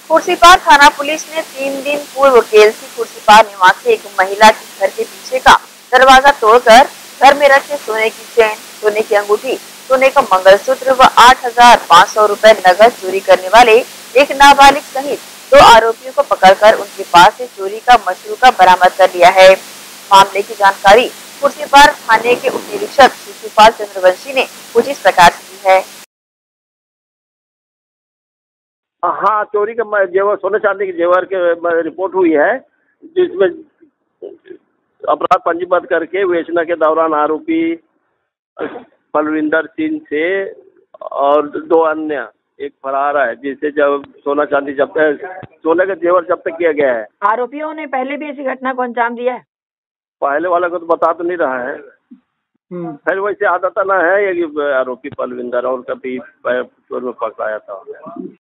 खुर्सीपार थाना पुलिस ने 3 दिन पूर्व केलसी खुर्सीपार निवासी एक महिला के घर के पीछे का दरवाजा तोड़कर घर में रखे सोने की चेन, सोने की अंगूठी, सोने का मंगलसूत्र व 8,500 रुपए नगद चोरी करने वाले एक नाबालिग सहित 2 आरोपियों को पकड़कर उनके पास से चोरी का मशरूका बरामद कर लिया है। मामले की जानकारी खुर्सीपार थाने के उप निरीक्षक शिशुपाल चंद्रवंशी ने कुछ इस प्रकार से दी है। हाँ, चोरी का जेवर, सोने चांदी के जेवर के रिपोर्ट हुई है, जिसमें अपराध पंजीबद्ध करके बेचने के दौरान आरोपी बलविंदर सिंह से और 2 अन्य एक फरार है, जिससे जब सोना चांदी सोने का जेवर जब्त किया गया है। आरोपियों ने पहले भी ऐसी घटना को अंजाम दिया है? पहले वाला को तो बता तो नहीं रहा है, फिर वैसे आदत ना है ये आरोपी बलविंदर और कभी चोर में पकड़ाया था।